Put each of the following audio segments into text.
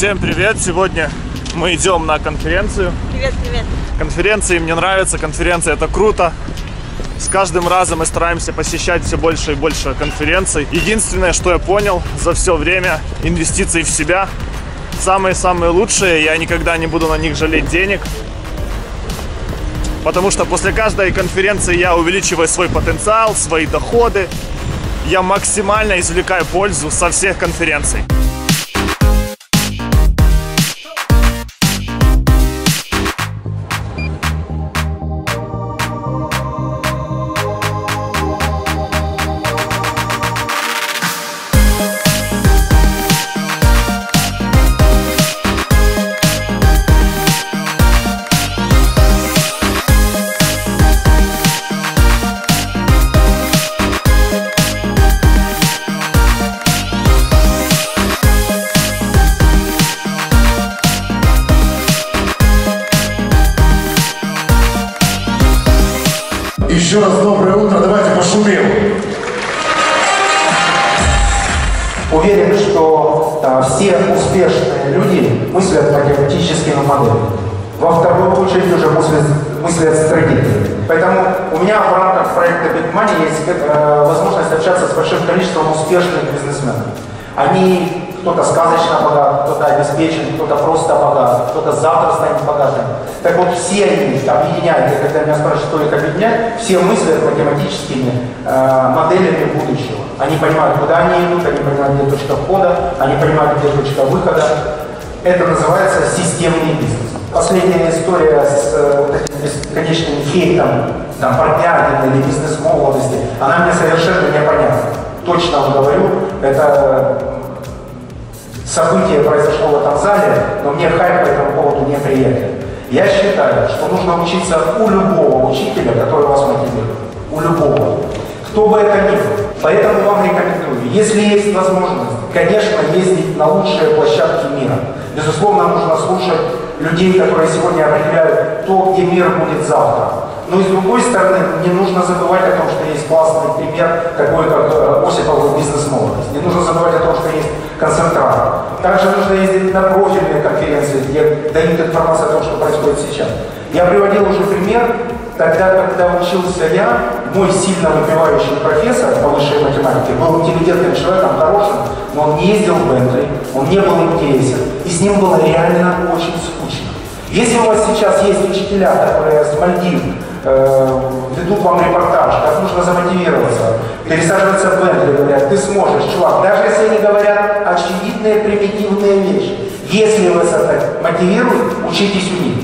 Всем привет! Сегодня мы идем на конференцию. Привет, привет! Конференции мне нравятся, конференции это круто. С каждым разом мы стараемся посещать все больше и больше конференций. Единственное, что я понял за все время, инвестиции в себя самые-самые лучшие. Я никогда не буду на них жалеть денег. Потому что после каждой конференции я увеличиваю свой потенциал, свои доходы. Я максимально извлекаю пользу со всех конференций. Еще раз доброе утро, давайте пошумим. Уверен, что все успешные люди мыслят математическими моделями. Во вторую очередь уже мыслят стратегией. Поэтому у меня в рамках проекта Big Money есть возможность общаться с большим количеством успешных бизнесменов. Они кто-то сказочно богат, кто-то обеспечен, кто-то просто богат, кто-то завтра станет богатым. Так вот, все они объединяют, и когда меня спрашивают, что их объединяет, все мыслят математическими моделями будущего. Они понимают, куда они идут, они понимают, где точка входа, они понимают, где точка выхода. Это называется системный бизнес. Последняя история с бесконечным хейтом, партнерами или бизнес-молодости, она мне совершенно непонятна. Точно вам говорю, это событие произошло в этом зале, но мне хайп по этому поводу неприятен. Я считаю, что нужно учиться у любого учителя, который вас мотивирует. У любого. Кто бы это ни был. Поэтому вам рекомендую, если есть возможность, конечно, ездить на лучшие площадки мира. Безусловно, нужно слушать людей, которые сегодня определяют то, где мир будет завтра. Но и с другой стороны, не нужно забывать о том, что есть классный пример, такой как Осипов бизнес-молодость. Не нужно забывать о том, что есть концентрат. Также нужно ездить на профильные конференции, где дают информацию о том, что происходит сейчас. Я приводил уже пример, тогда, когда учился я, мой сильно выпивающий профессор по высшей математике был интеллигентным человеком, хорошим, но он не ездил в Бентли, он не был интересен, и с ним было реально очень скучно. Если у вас сейчас есть учителя, которые с Мальдив ведут вам репортаж, как нужно замотивироваться, пересаживаться в Бентли, говорят, ты сможешь, чувак, даже если они говорят очевидные, примитивные вещи. Если вас это мотивирует, учитесь у них.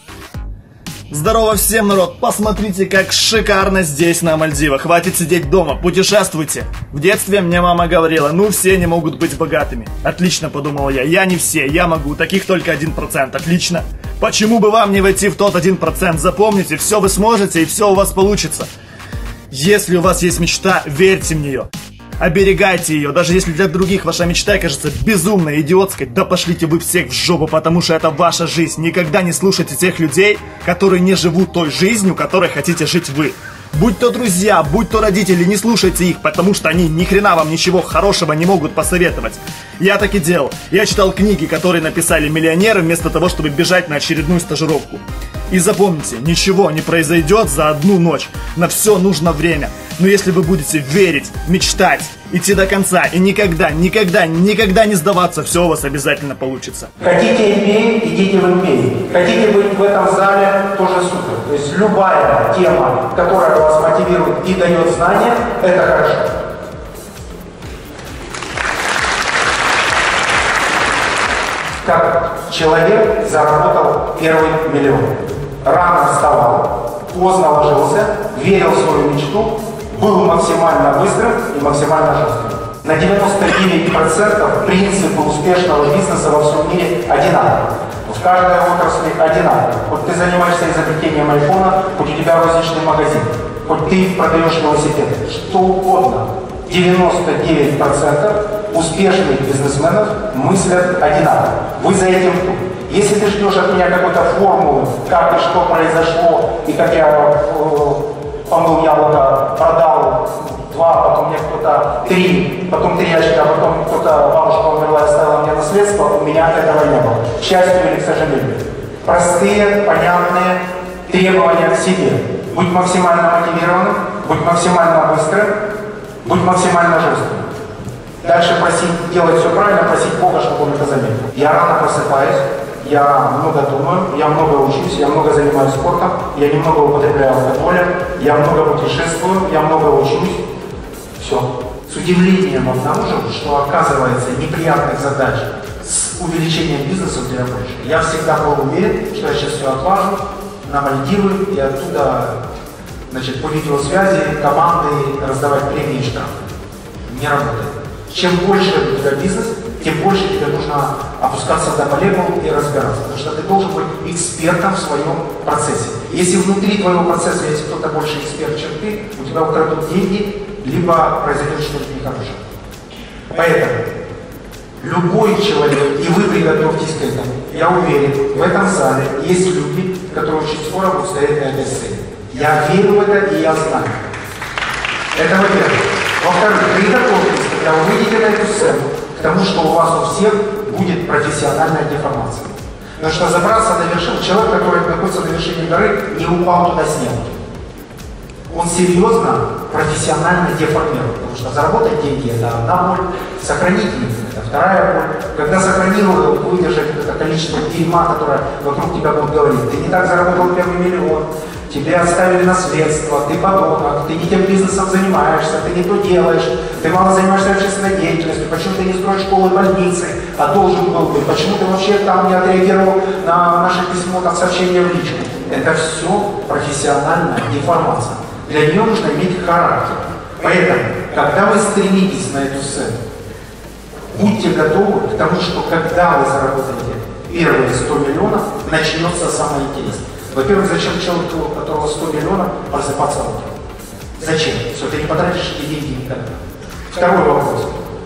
Здорово всем, народ! Посмотрите, как шикарно здесь на Мальдивах. Хватит сидеть дома, путешествуйте. В детстве мне мама говорила, ну все не могут быть богатыми. Отлично, подумал я не все, я могу, таких только 1%. Отлично. Почему бы вам не войти в тот 1%? Запомните, все вы сможете и все у вас получится. Если у вас есть мечта, верьте в нее. Оберегайте ее, даже если для других ваша мечта кажется безумной, идиотской, да пошлите вы всех в жопу, потому что это ваша жизнь. Никогда не слушайте тех людей, которые не живут той жизнью, которой хотите жить вы. Будь то друзья, будь то родители, не слушайте их, потому что они ни хрена вам ничего хорошего не могут посоветовать. Я так и делал. Я читал книги, которые написали миллионеры, вместо того, чтобы бежать на очередную стажировку. И запомните, ничего не произойдет за одну ночь. На все нужно время. Но если вы будете верить, мечтать, идти до конца и никогда не сдаваться, все у вас обязательно получится. Хотите MBA, идите в MBA. Хотите быть в этом зале, тоже супер. То есть любая тема, которая вас мотивирует и дает знания, это хорошо. Как человек заработал первый миллион. Рано вставал, поздно ложился, верил в свою мечту, был максимально быстрым и максимально жестким. На 99% принципы успешного бизнеса во всем мире одинаковые. В каждой отрасли одинаковые. Хоть ты занимаешься изобретением айфона, хоть у тебя розничный магазин, хоть ты продаешь велосипед, что угодно. 99% успешных бизнесменов мыслят одинаково. Вы за этим тут. Если ты ждешь от меня какой-то формулы, как и что произошло, и как я помыл яблоко, продал 2, потом мне кто-то 3, потом 3 очка, потом кто-то, бабушка умерла и оставила мне наследство, у меня этого не было. К счастью или к сожалению. Простые, понятные требования к себе. Будь максимально мотивированным, будь максимально быстрым, будь максимально жестким. Дальше просить делать все правильно, просить Бога, чтобы он это заметил. Я рано просыпаюсь, я много думаю, я много учусь, я много занимаюсь спортом, я немного употребляю алкоголя, я много путешествую, я много учусь. Все. С удивлением обнаружил, что оказывается неприятных задач с увеличением бизнеса у тебя больше. Я всегда был уверен, что я сейчас все отважу на Мальдивы и оттуда, значит, по видеосвязи команды раздавать премии и штрафы. Не работает. Чем больше у тебя бизнес, тем больше тебе нужно опускаться до молекул и разбираться. Потому что ты должен быть экспертом в своем процессе. Если внутри твоего процесса, если кто-то больше эксперт, чем ты, у тебя украдут деньги, либо произойдет что-то нехорошее. Поэтому любой человек, и вы приготовьтесь к этому, я уверен, в этом зале есть люди, которые очень скоро будут стоять на этой сцене. Я верю в это и я знаю. Это во-первых. Во-вторых, приготовьтесь, когда вы выйдете на эту сцену, к тому, что у вас у всех будет профессиональная деформация. Потому что забраться на вершину, человек, который находится на вершине горы, не упал туда с неба. Он серьезно, профессионально деформирует. Потому что заработать деньги – это одна боль, сохранить деньги – это вторая боль. Когда сохранил, выдержать это количество дерьма, которое вокруг тебя будет говорить. Ты не так заработал первый миллион, тебе оставили наследство, ты подонок, ты не тем бизнесом занимаешься, ты не то делаешь, ты мало занимаешься общественной деятельностью, почему ты не строишь школы, больницы, а должен был быть, почему ты вообще там не отреагировал на наше письмо, как сообщение в личку. Это все профессиональная деформация. Для нее нужно иметь характер. Поэтому, когда вы стремитесь на эту сцену, будьте готовы к тому, что когда вы заработаете первые 100 миллионов, начнется самое интересное. Во-первых, зачем человеку, у которого 100 миллионов, просыпаться утром? Зачем? Все, ты не потратишь эти деньги никогда. Второй вопрос.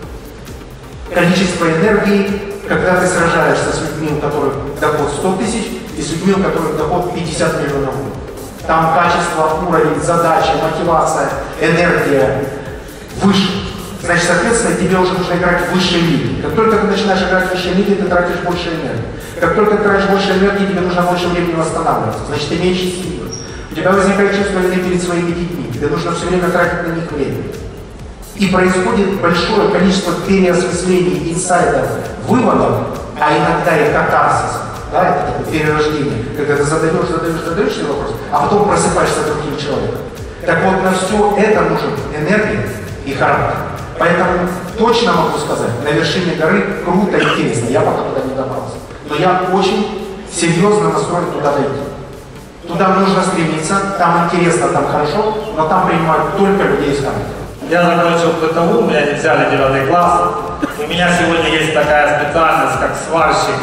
Количество энергии, когда ты сражаешься с людьми, у которых доход 100 тысяч, и с людьми, у которых доход 50 миллионов. Там качество, уровень, задачи, мотивация, энергия выше. Значит, соответственно, тебе уже нужно играть в высшей лиге. Как только ты начинаешь играть в высшей лиге, ты тратишь больше энергии. Как только ты тратишь больше энергии, тебе нужно больше времени восстанавливаться. Значит, ты меньше силы. У тебя возникает чувство вины перед своими детьми. Тебе нужно все время тратить на них время. И происходит большое количество переосмыслений, инсайдов, выводов, а иногда и катарсис. Да, это такое перерождение, когда ты задаешь себе вопрос, а потом просыпаешься другим человеком. Так вот, на все это нужен энергия и характер. Поэтому точно могу сказать, на вершине горы круто и интересно. Я пока туда не добрался. Но я очень серьезно настроен туда дойти. Туда нужно стремиться, там интересно, там хорошо, но там принимают только людей из характера. Я закончил ПТУ, меня не взяли 9 класс. У меня сегодня есть такая специальность, как сварщик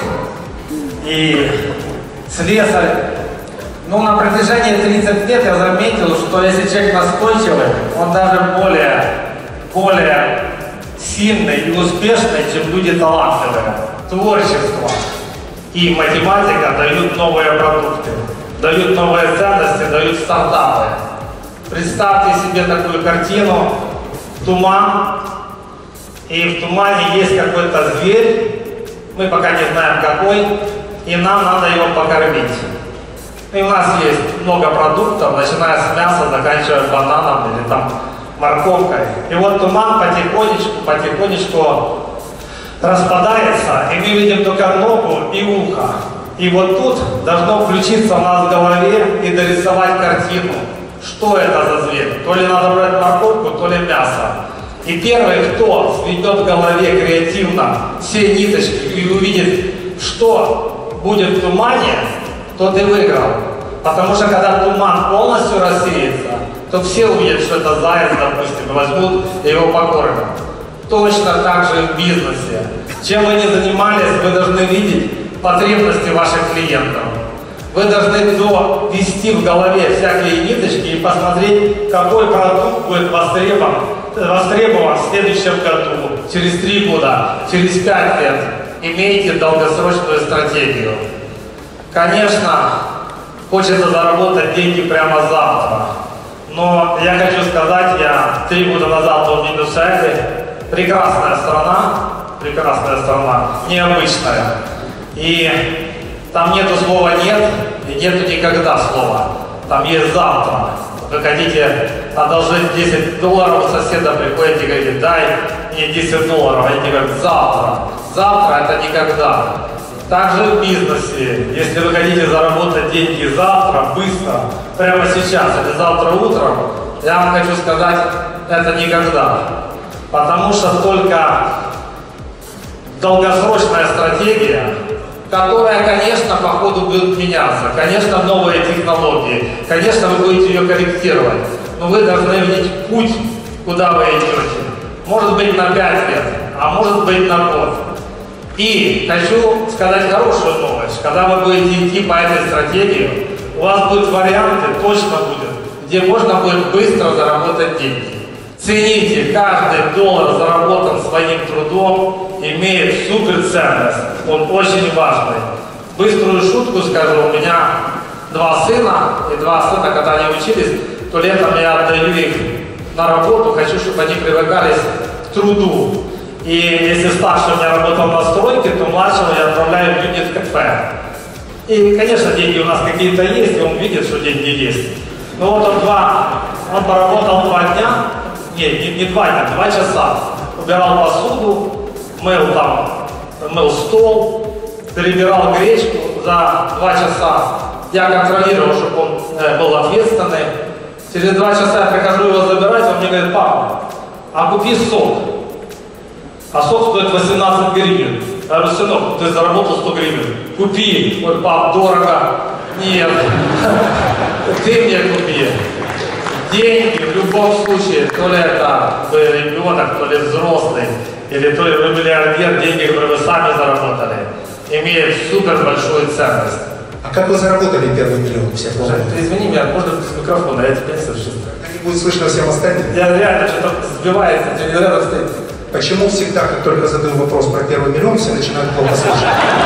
и слесарь. Но на протяжении 30 лет я заметил, что если человек настойчивый, он даже более сильный и успешный, чем люди талантливые. Творчество и математика дают новые продукты, дают новые ценности, дают стартапы. Представьте себе такую картину: туман, и в тумане есть какой-то зверь, мы пока не знаем какой, и нам надо его покормить. И у нас есть много продуктов, начиная с мяса, заканчивая бананом или там морковкой. И вот туман потихонечку распадается, и мы видим только ногу и ухо. И вот тут должно включиться у нас в голове и дорисовать картину. Что это за зверь? То ли надо брать морковку, то ли мясо. И первый, кто сведет в голове креативно все ниточки и увидит, что будет в тумане, тот и выиграл. Потому что когда туман полностью рассеется, то все увидят, что это заяц, допустим, и возьмут и его покормят. Точно так же и в бизнесе. Чем вы ни занимались, вы должны видеть потребности ваших клиентов. Вы должны довести в голове всякие ниточки и посмотреть, какой продукт будет востребован в следующем году, через 3 года, через 5 лет. Имейте долгосрочную стратегию. Конечно, хочется заработать деньги прямо завтра, Но я хочу сказать, я 3 года назад был в Минусаире. Прекрасная страна, необычная. И там нету слова «нет» и нету никогда слова. Там есть «завтра». Вы хотите одолжить $10, у соседа приходите и говорите: дай мне $10. Они говорят: завтра. Завтра — это никогда. Также в бизнесе, если вы хотите заработать деньги завтра, быстро, прямо сейчас или завтра утром, я вам хочу сказать, это никогда. Потому что только долгосрочная стратегия, которая, конечно, по ходу будет меняться, конечно, новые технологии, конечно, вы будете ее корректировать, но вы должны видеть путь, куда вы идете. Может быть на 5 лет, а может быть на год. И хочу сказать хорошую новость. Когда вы будете идти по этой стратегии, у вас будут варианты, точно будет, где можно будет быстро заработать деньги. Цените, каждый доллар, заработан своим трудом, имеет суперценность. Он очень важный. Быструю шутку скажу. У меня 2 сына, и 2 сына, когда они учились, то летом я отдаю их на работу, хочу, чтобы они привыкались к труду. И если старший у меня работал на стройке, то младшего я отправляю в юнит-кафе. И, конечно, деньги у нас какие-то есть, и он видит, что деньги есть. Но вот он поработал 2 дня, не 2 дня, 2 часа. Убирал посуду, мыл стол, перебирал гречку за 2 часа. Я контролировал, чтобы он был ответственный. Через 2 часа я прихожу его забирать, он мне говорит: папа, а купи сок. А сок стоит 18 гривен. Я говорю: сынок, ты заработал 100 гривен. Купи. Ой, пап, дорого. Нет. Ты мне купи. Деньги в любом случае, то ли это ребенок, то ли взрослый, или то ли вы миллиардер, деньги, которые вы сами заработали, имеют супер большую ценность. А как вы заработали первый миллион? Все ты извини меня, можно без микрофона, я тебя не слышу. Не будет слышно всем остальным. Я реально что-то сбивается, тебе не надо стоять. Почему всегда, как только задаю вопрос про первый миллион, все начинают плохо слушать?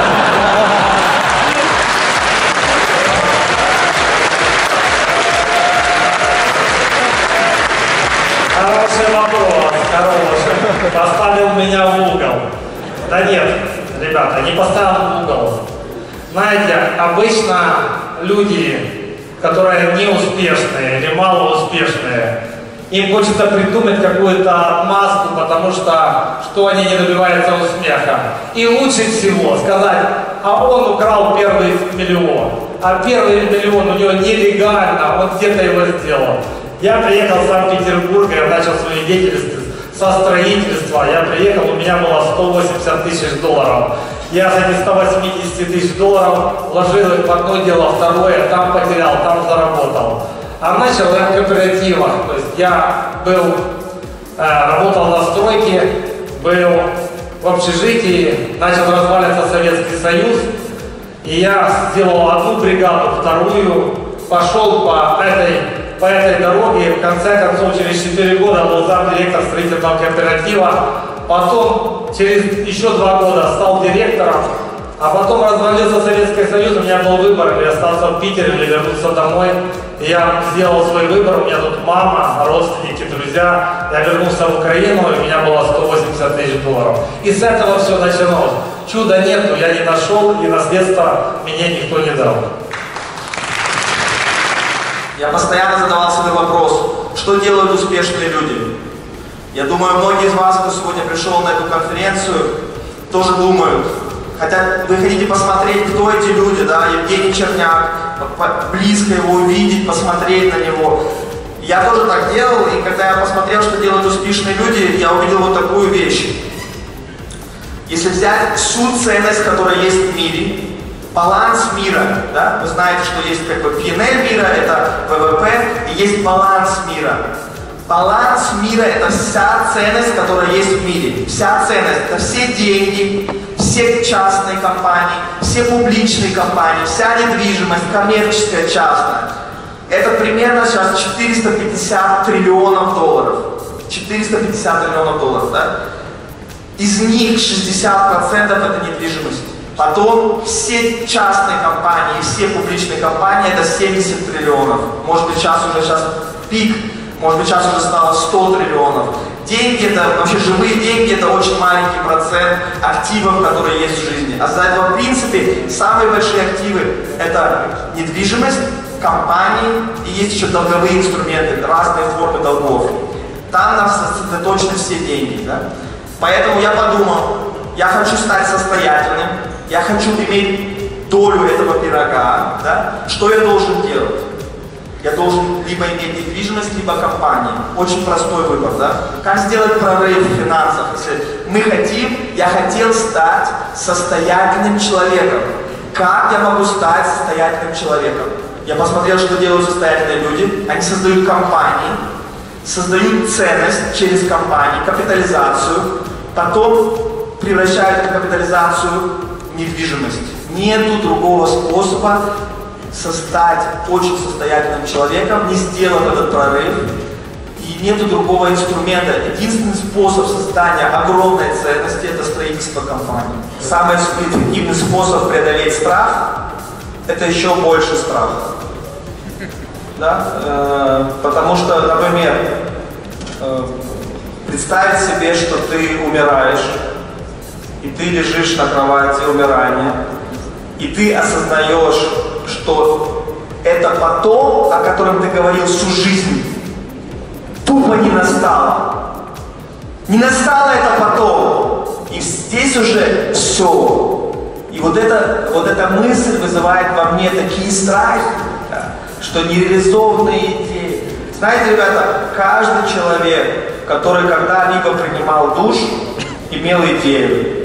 Хороший вопрос, хороший. Поставил меня в угол. Да нет, ребята, не поставил в угол. Знаете, обычно люди, которые неуспешные или малоуспешные, им хочется придумать какую-то отмазку, потому что они не добиваются успеха. И лучше всего сказать: а он украл первый миллион. А первый миллион у него нелегально, он где-то его сделал. Я приехал в Санкт-Петербург, я начал свою деятельность со строительства. Я приехал, у меня было $180 тысяч. Я за эти $180 тысяч вложил их в одно дело, второе, там потерял, там заработал. А начал я в кооперативах. То есть я работал на стройке, был в общежитии, начал разваливаться Советский Союз. И я сделал одну бригаду, вторую, пошел по этой дороге. В конце концов, через 4 года был замдиректор строительного кооператива. Потом, через еще 2 года стал директором. А потом развалился Советский Союз, у меня был выбор, или остаться в Питере, или вернуться домой. И я сделал свой выбор, у меня тут мама, родственники, друзья. Я вернулся в Украину, и у меня было $180 тысяч. И с этого все началось. Чуда нету, я не нашел, и наследство мне никто не дал. Я постоянно задавал себе вопрос, что делают успешные люди. Я думаю, многие из вас, кто сегодня пришел на эту конференцию, тоже думают. Хотя вы хотите посмотреть, кто эти люди, да, Евгений Черняк, близко его увидеть, посмотреть на него. Я тоже так делал, и когда я посмотрел, что делают успешные люди, я увидел вот такую вещь. Если взять всю ценность, которая есть в мире, баланс мира, да, вы знаете, что есть как бы PNL мира, это ВВП, и есть баланс мира. Баланс мира — это вся ценность, которая есть в мире. Вся ценность — это все деньги, все частные компании, все публичные компании, вся недвижимость, коммерческая, частная. Это примерно сейчас $450 триллионов. 450 триллионов долларов, да? Из них 60% это недвижимость. Потом все частные компании, все публичные компании — это 70 триллионов. Может быть, сейчас пик, может быть, сейчас уже стало 100 триллионов. Деньги, это вообще живые деньги, это очень маленький процент активов, которые есть в жизни. А за этого, в принципе, самые большие активы – это недвижимость, компании и есть еще долговые инструменты, разные формы долгов. Там нам сосредоточены все деньги. Да? Поэтому я подумал, я хочу стать состоятельным, я хочу иметь долю этого пирога. Да? Что я должен делать? Я должен либо иметь недвижимость, либо компанию. Очень простой выбор, да? Как сделать прорыв в финансах? Если мы хотим, я хотел стать состоятельным человеком. Как я могу стать состоятельным человеком? Я посмотрел, что делают состоятельные люди. Они создают компании, создают ценность через компании, капитализацию, потом превращают эту капитализацию в недвижимость. Нету другого способа стать очень состоятельным человеком, не сделав этот прорыв, и нету другого инструмента. Единственный способ создания огромной ценности – это строительство компании. Самый эффективный способ преодолеть страх – это еще больше страха. Да? Потому что, например, представить себе, что ты умираешь, и ты лежишь на кровати умирания, и ты осознаешь, что это потом, о котором ты говорил всю жизнь, тупо не настало. Не настало это потом. И здесь уже все. И вот эта мысль вызывает во мне такие страхи, что нереализованные идеи. Знаете, ребята, каждый человек, который когда-либо принимал душ, имел идею.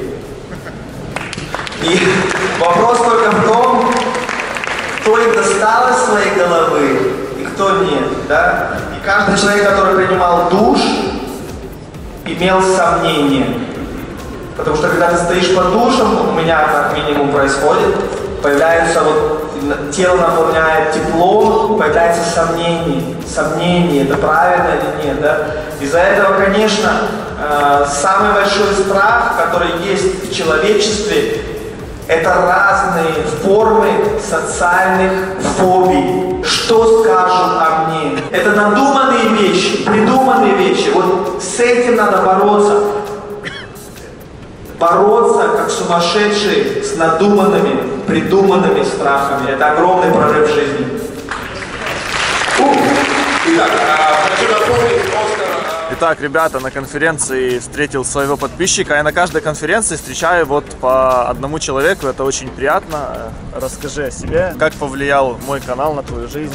И вопрос только в том, кто их достал из своей головы и кто нет, да? И каждый человек, который принимал душ, имел сомнения. Потому что когда ты стоишь под душем, у меня как минимум происходит, появляется тело наполняет тепло, появляется сомнение, это правильно или нет, да? Из-за этого, конечно, самый большой страх, который есть в человечестве, это разные формы социальных фобий. Что скажут о мне? Это надуманные вещи, придуманные вещи. Вот с этим надо бороться. Бороться как сумасшедший с надуманными, придуманными страхами. Это огромный прорыв в жизни. Хочу напомнить, Итак, ребята, на конференции встретил своего подписчика. Я на каждой конференции встречаю вот по одному человеку. Это очень приятно. Расскажи о себе. Как повлиял мой канал на твою жизнь?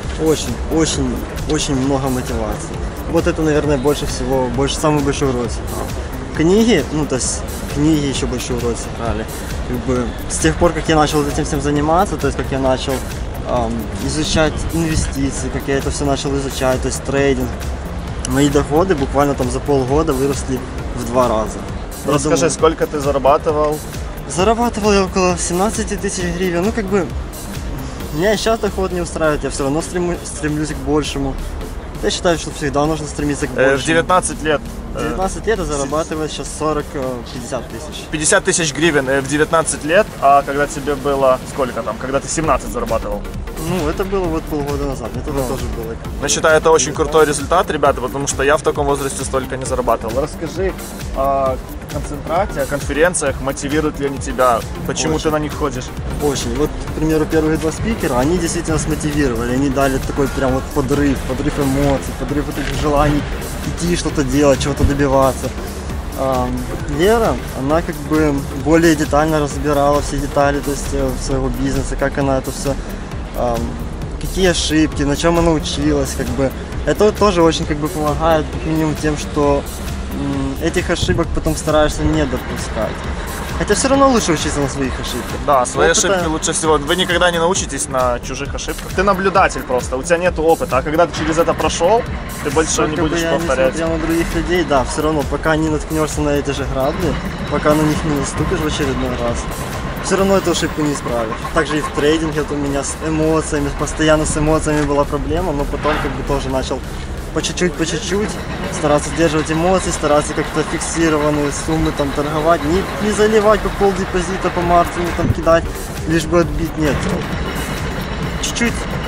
Очень много мотивации. Вот это, наверное, самый большой урок. Книги, книги еще большой урок сыграли. С тех пор, как я начал этим всем заниматься, то есть как я начал изучать инвестиции, как я это все начал изучать, то есть трейдинг, мои доходы буквально там за полгода выросли в 2 раза. Расскажи, сколько ты зарабатывал? Зарабатывал я около 17 тысяч гривен. Меня и сейчас доход не устраивает, я все равно стремлюсь к большему. Я считаю, что всегда нужно стремиться к большему. В 19 лет. 19 лет я зарабатываю сейчас 40-50 тысяч. 50 тысяч гривен в 19 лет, а когда тебе было сколько там, когда ты 17 зарабатывал? Это было вот полгода назад, мне тогда тоже было. Я считаю, это очень крутой результат, ребята, потому что я в таком возрасте столько не зарабатывал. Расскажи о концентрате, о конференциях, мотивируют ли они тебя, почему ты на них ходишь? Очень. Вот, к примеру, первые 2 спикера, они действительно смотивировали, они дали такой прям вот подрыв эмоций, подрыв вот этих желаний идти что-то делать, чего-то добиваться. Лера, она более детально разбирала все детали, то есть своего бизнеса, как она это все, какие ошибки, на чем она училась, Это вот тоже очень помогает, как минимум тем, что этих ошибок потом стараешься не допускать. Хотя все равно лучше учиться на своих ошибках. Да, свои ошибки лучше всего. Вы никогда не научитесь на чужих ошибках. Ты наблюдатель просто, у тебя нет опыта. А когда ты через это прошел, ты больше не будешь повторять. Несмотря на других людей, да, все равно, пока не наткнешься на эти же грабли, пока на них не наступишь в очередной раз, все равно эту ошибку не исправишь. Также и в трейдинге у меня с эмоциями, постоянно с эмоциями была проблема, но потом тоже начал по чуть-чуть стараться сдерживать эмоции, стараться как-то фиксированные суммы торговать, не заливать по полдепозита, по маркетингу кидать, лишь бы отбить, нет. Чуть-чуть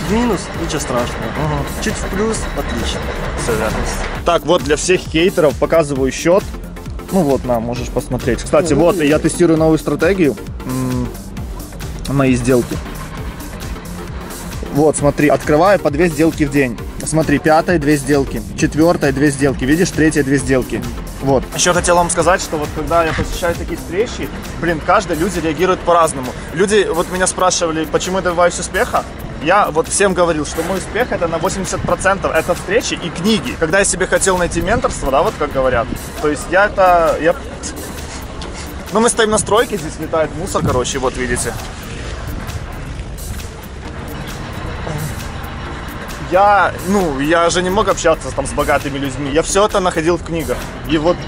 в минус, ничего страшного. Чуть в плюс, отлично. Все верно. Так, вот для всех хейтеров показываю счет. Ну вот, на, можешь посмотреть. Кстати, вот, я тестирую новую стратегию. Мои сделки. Вот, смотри, открываю по 2 сделки в день. Смотри, 5-я 2 сделки, 4-я 2 сделки, видишь, 3-я 2 сделки. Вот. Еще хотел вам сказать, что вот когда я посещаю такие встречи, блин, люди реагируют по-разному. Люди вот меня спрашивали, почему я добиваюсь успеха. Я вот всем говорил, что мой успех это на 80% это встречи и книги. Когда я себе хотел найти менторство, да, вот как говорят. То есть ну, мы стоим на стройке, здесь летает мусор, короче, вот видите. Я же не мог общаться там с богатыми людьми. Я все это находил в книгах. И вот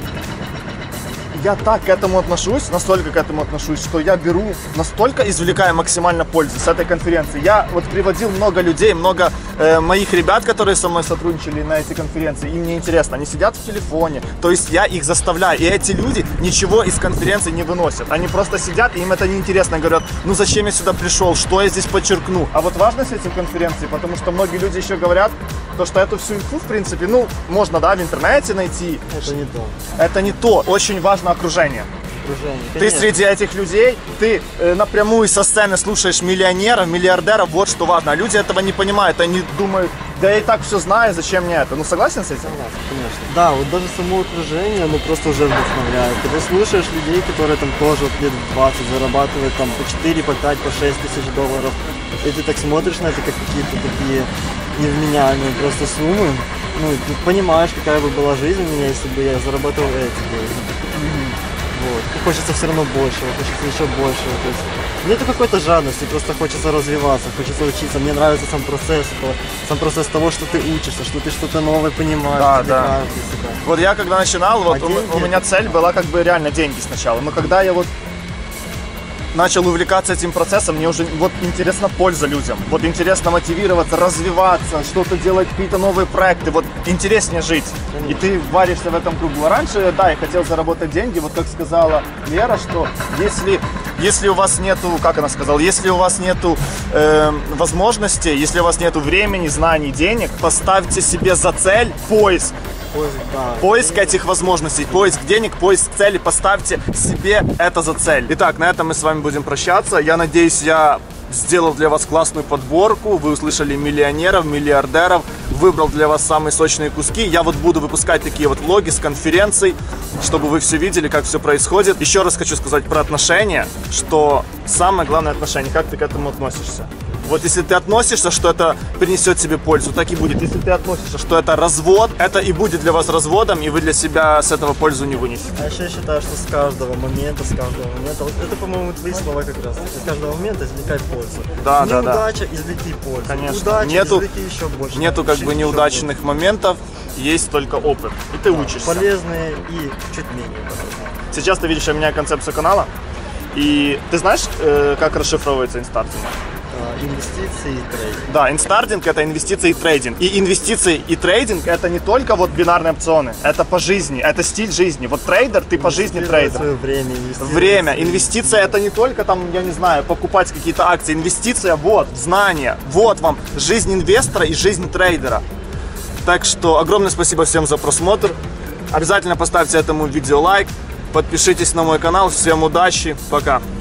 я так к этому отношусь, настолько к этому отношусь, что я беру, настолько извлекаю максимально пользы с этой конференции. Я вот приводил много людей, много моих ребят, которые со мной сотрудничали на эти конференции. Им не интересно, они сидят в телефоне. То есть я их заставляю. И эти люди ничего из конференции не выносят. Они просто сидят, и им это неинтересно. Говорят, ну зачем я сюда пришел, что я здесь подчеркну. А вот важность этих конференций, потому что многие люди еще говорят, что эту всю инфу, в принципе, ну, можно, да, в интернете найти. Это не то. Это не то. Очень важно окружение. Ты среди этих людей, ты напрямую со сцены слушаешь миллионеров, миллиардеров, вот что важно. А люди этого не понимают, они думают, да я и так все знаю, зачем мне это? Ну, согласен с этим? Согласен, конечно. Да, вот даже само окружение, оно просто уже вдохновляет. Когда слушаешь людей, которые там тоже вот лет 20 зарабатывают там по 4, по 5, по 6 тысяч долларов, и ты так смотришь на это, как какие-то такие невменяемые просто суммы, ну, ты понимаешь, какая бы была жизнь у меня, если бы я заработал эти деньги. Вот. И хочется все равно большего, хочется еще большего. То есть нету какой-то жадности, просто хочется развиваться, хочется учиться. Мне нравится сам процесс того, что ты учишься, что ты что-то новое понимаешь. Да. Вот я когда начинал, вот у меня цель была как бы реально деньги сначала. Но когда я вот начал увлекаться этим процессом, мне уже вот интересна польза людям, вот интересно мотивироваться, развиваться, что-то делать, какие-то новые проекты, вот интереснее жить. И ты варишься в этом кругу. А раньше, да, я хотел заработать деньги, вот как сказала Лера, что если у вас нету, как она сказала, если у вас нету возможностей, если у вас нету времени, знаний, денег, поставьте себе за цель поиск. Поиск этих возможностей, поиск денег, поиск цели, поставьте себе это за цель. Итак, на этом мы с вами будем прощаться. Я надеюсь, я сделал для вас классную подборку. Вы услышали миллионеров, миллиардеров, выбрал для вас самые сочные куски. Я вот буду выпускать такие вот влоги с конференций, чтобы вы все видели, как все происходит. Еще раз хочу сказать про отношения, что самое главное отношение, как ты к этому относишься. Вот если ты относишься, что это принесет тебе пользу, так и будет. Если ты относишься, что это развод, это и будет для вас разводом, и вы для себя с этого пользу не вынесете. А еще я считаю, что с каждого момента, вот это, по-моему, твои слова как раз. С каждого момента извлекай пользу. Да. Неудача, извлеки пользу. Конечно. Удача, извлеки еще больше. Нету как бы неудачных моментов, есть только опыт. И ты учишься. Полезные и чуть менее полезные. Сейчас ты видишь, я меняю концепцию канала. И ты знаешь, как расшифровывается инстартинг? Инвестиции и трейдинг. Да, инстартинг это инвестиции и трейдинг. И инвестиции и трейдинг это не только вот бинарные опционы, это по жизни, это стиль жизни. Вот трейдер, ты по жизни трейдер. Свое время. Инвестиция это не только там, я не знаю, покупать какие-то акции. Инвестиция вот, знания, вот вам жизнь инвестора и жизнь трейдера. Так что огромное спасибо всем за просмотр. Обязательно поставьте этому видео лайк, подпишитесь на мой канал. Всем удачи, пока.